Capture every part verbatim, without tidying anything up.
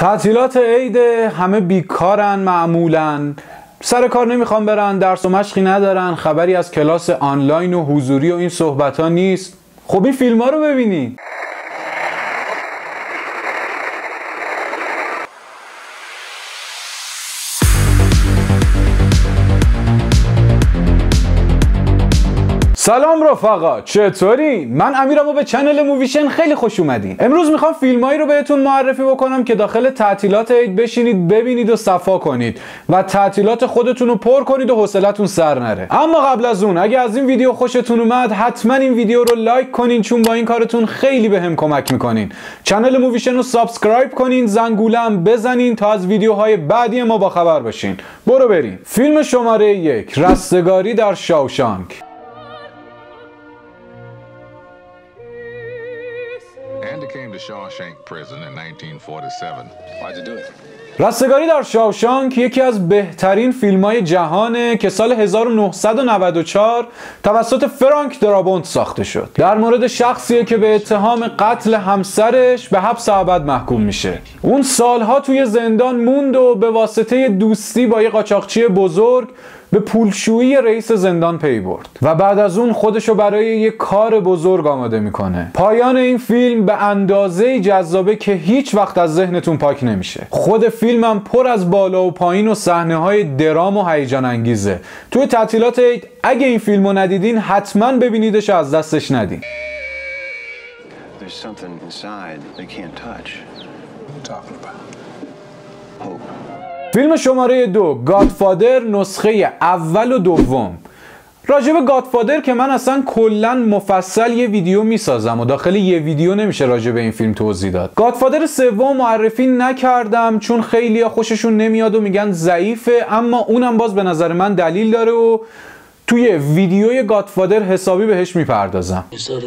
تعطیلات عید، همه بیکارن معمولاً، سر کار نمیخوان برن، درس و مشقی ندارن، خبری از کلاس آنلاین و حضوری و این صحبت ها نیست. خب این فیلم ها رو ببینین. سلام رفقا، چطوری؟ من امیرم و به چنل موویشن خیلی خوش اومدین. امروز میخوام فیلمایی رو بهتون معرفی بکنم که داخل تعطیلات عید بشینید ببینید و صفا کنید و تعطیلات خودتون رو پر کنید و حوصلتون سر نره. اما قبل از اون اگه از این ویدیو خوشتون اومد حتما این ویدیو رو لایک کنین، چون با این کارتون خیلی بهم کمک میکنین. چنل موویشن رو سابسکرایب کنین، زنگوله هم بزنین تا از ویدیوهای بعدی ما با خبر باشین. برو بریم. فیلم شماره یک، رستگاری در شاوشانک. رستگاری در شاوشانک یکی از بهترین فیلم‌های جهانه که سال هزار و نهصد و نود و چهار توسط فرانک درابونت ساخته شد. در مورد شخصیه که به اتهام قتل همسرش به حبس ابد محکوم میشه. اون سالها توی زندان موند و به واسطه دوستی با یه قاچاقچی بزرگ به پولشویی رئیس زندان پی برد و بعد از اون خودشو برای یک کار بزرگ آماده میکنه. پایان این فیلم به اندازه جذابه که هیچ وقت از ذهنتون پاک نمیشه. خود فیلمم پر از بالا و پایین و صحنه‌های درام و هیجان انگیزه. توی تعطیلات عید اگه این فیلمو ندیدین حتما ببینیدش، از دستش ندین. فیلم شماره دو، گادفادر، نسخه اول و دوم. راجب گادفادر که من اصلا کلا مفصل یه ویدیو میسازم و داخل یه ویدیو نمیشه راجب این فیلم توضیح داد. گادفادر سوم معرفی نکردم چون خیلی خوششون نمیاد و میگن ضعیفه، اما اونم باز به نظر من دلیل داره و توی ویدیوی گادفادر حسابی بهش میپردازم.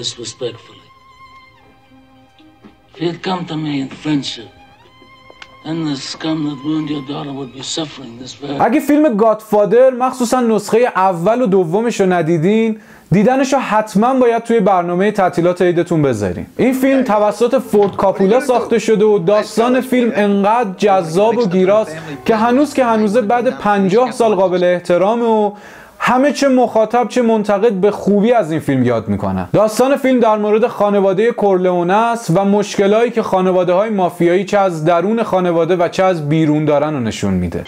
اگه فیلم گادفادر مخصوصا نسخه اول و دومش رو ندیدین، دیدنش رو حتما باید توی برنامه تعطیلات عیدتون بذارین. این فیلم توسط فورد کاپولا ساخته شده و داستان فیلم انقدر جذاب و گیراست که هنوز که هنوزه بعد پنجاه سال قابل احترامه و همه چه مخاطب چه منتقد به خوبی از این فیلم یاد میکنن. داستان فیلم در مورد خانواده کورلئونه است و مشکلایی که خانواده های مافیایی چه از درون خانواده و چه از بیرون دارن رو نشون میده.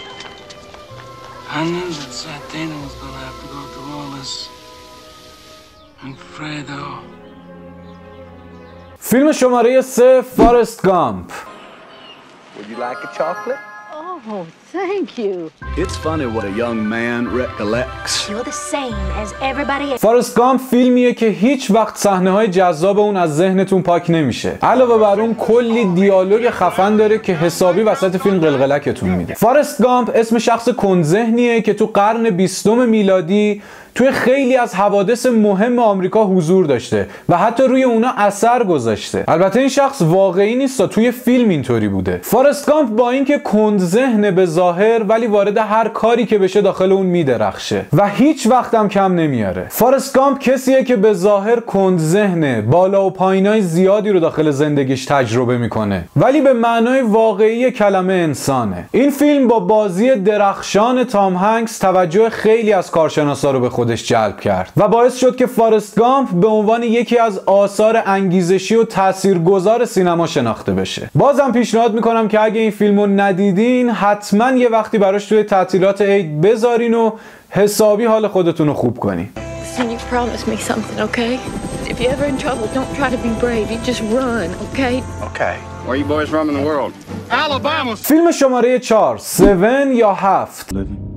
فیلم شماره سه، فارست گامپ. Would you like a chocolate? Oh, thank you. It's funny what a young man recollects. You're the same as everybody else. فارست گامپ فیلمیه که هیچ وقت صحنه‌های جذاب اون از ذهنتون پاک نمیشه. علاوه بر اون کلی دیالوگ خفن داره که حسابی وسط فیلم قلقلکتون میده. فارست گامپ اسم شخص کندذهنیه که تو قرن بیستم میلادی توی خیلی از حوادث مهم آمریکا حضور داشته و حتی روی اونا اثر گذاشته. البته این شخص واقعی نیست، توی فیلم اینطوری بوده. فارست گامپ با اینکه کندذهن به ظاهر ولی وارد هر کاری که بشه داخل اون میدرخشه و هیچ وقت هم کم نمیاره. فارست گامپ کسیه که به ظاهر کندذهنه، بالا و پایینای زیادی رو داخل زندگیش تجربه میکنه ولی به معنای واقعی کلمه انسانه. این فیلم با بازی درخشان تام هنگس توجه خیلی از کارشناسا رو به خودش جلب کرد و باعث شد که فارست گامپ به عنوان یکی از آثار انگیزشی و تاثیرگذار سینما شناخته بشه. بازم پیشنهاد میکنم که اگه این فیلمو ندیدین حتما یه وقتی براش توی تعطیلات عید بذارین و حسابی حال خودتون رو خوب کنین. فیلم شماره چهار، سون یا هفت.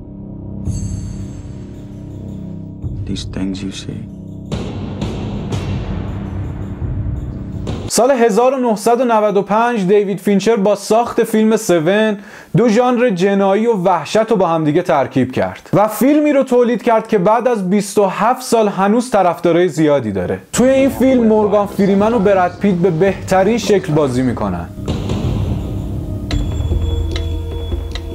These things you see. سال هزار و نهصد و نود و پنج دیوید فینچر با ساخت فیلم سون دو ژانر جنایی و وحشت رو با همدیگه ترکیب کرد و فیلمی رو تولید کرد که بعد از بیست و هفت سال هنوز طرفدارای زیادی داره. توی این فیلم مورگان فریمن و براد پیت به بهترین شکل بازی میکنن.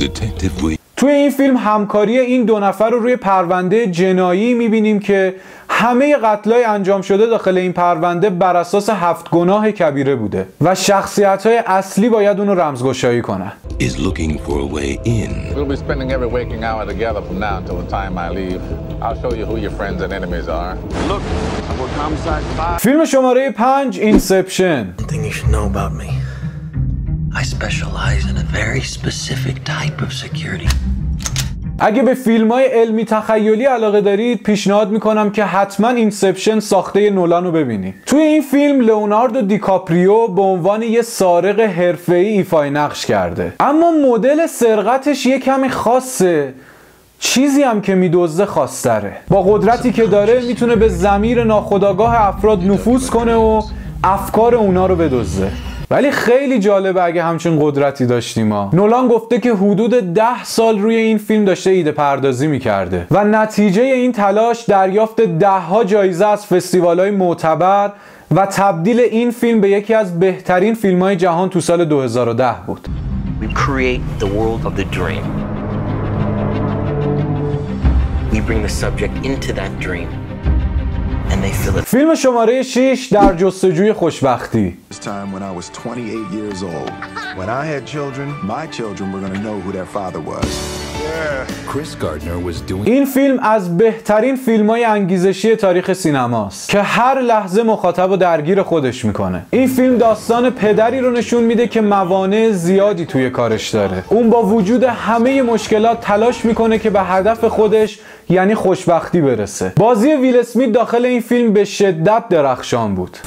توی این فیلم همکاری این دو نفر رو روی پرونده جنایی میبینیم که همه قتلای انجام شده داخل این پرونده بر اساس هفت گناه کبیره بوده و شخصیت‌های اصلی باید اونو رمزگشایی کنن. is looking for a way in. We'll be spending every waking hour together from now until the time I leave. I'll show you who your friends and enemies are. Look, I work homicide five. فیلم شماره پنج اینسپشن. One thing you should know about me. I specialize in a very specific type of security. اگه به فیلم‌های علمی تخیلی علاقه دارید پیشنهاد میکنم که حتما اینسپشن ساخته نولان رو ببینید. توی این فیلم لئوناردو دیکاپریو به عنوان یه سارق حرفه‌ای ایفای نقش کرده، اما مدل سرقتش یه کمی خاصه، چیزی هم که میدزده خاص‌تره. با قدرتی که داره میتونه به ضمیر ناخودآگاه افراد نفوذ کنه و افکار اونا رو بدزده. ولی خیلی جالبه اگه همچین قدرتی داشتیم ها. نولان گفته که حدود ده سال روی این فیلم داشته ایده پردازی میکرده و نتیجه این تلاش دریافت ده ها جایزه از فستیوال‌های معتبر و تبدیل این فیلم به یکی از بهترین فیلم‌های جهان تو سال دو هزار و ده بود. We create the world of the dream. We bring the subject into that dream. And they fill it. فیلم شماره شش در جستجوی خوشبختی. This time when I was twenty-eight years old. When I had children, my children were going to know who their father was. Chris Gardner was doing. این فیلم از بهترین فیلم‌های انگیزشی تاریخ سینماست که هر لحظه مخاطب رو درگیر خودش میکنه. این فیلم داستان پدری رو نشون میده که موانع زیادی توی کارش داره. اون با وجود همه مشکلات تلاش میکنه که به هدف خودش یعنی خوشبختی برسه. بازی ویل اسمیت داخل این فیلم به شدت درخشان بود.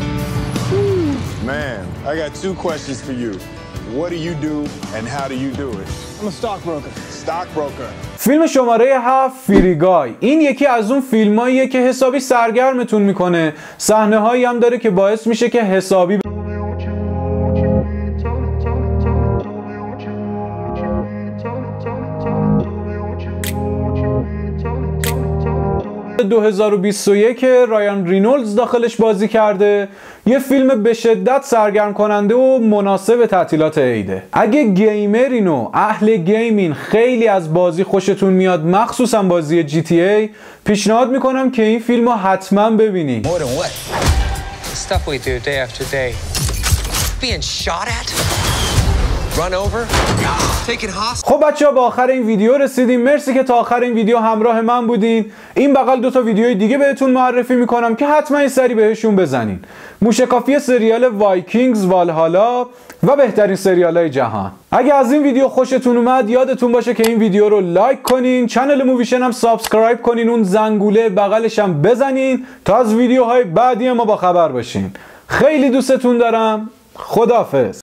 Man, I got two questions for you. What do you do and how do you do it? I'm a stockbroker. Stockbroker. فیلم شماره هفت فریگای. این یکی از اون فیلماییه که حسابی سرگرمتون میکنه. صحنه هایی هم داره که باعث میشه که حسابی دو هزار و بیست و یک رایان رینولدز داخلش بازی کرده. یه فیلم به شدت سرگرم کننده و مناسب تعطیلات عیده. اگه گیمرین و اهل گیمین خیلی از بازی خوشتون میاد، مخصوصا بازی جی تی ای، پیشنهاد میکنم که این فیلم رو حتما ببینید. More than what? The stuff we do day after day. Being shot at? Run over? Taken hostage? خب بچه‌ها به آخر این ویدیو رسیدیم. مرسی که تا آخر این ویدیو همراه من بودین. این بغل دو تا ویدیوی دیگه بهتون معرفی میکنم که حتما یه سری بهشون بزنین. موشکافی سریال وایکینگز والهالا و بهترین سریال‌های جهان. اگه از این ویدیو خوشتون اومد یادتون باشه که این ویدیو رو لایک کنین، کانال موویشن هم سابسکرایب کنین، اون زنگوله بغلش هم بزنین تا از ویدیوهای بعدی ما با خبر باشین. خیلی دوستتون دارم. خداحافظ.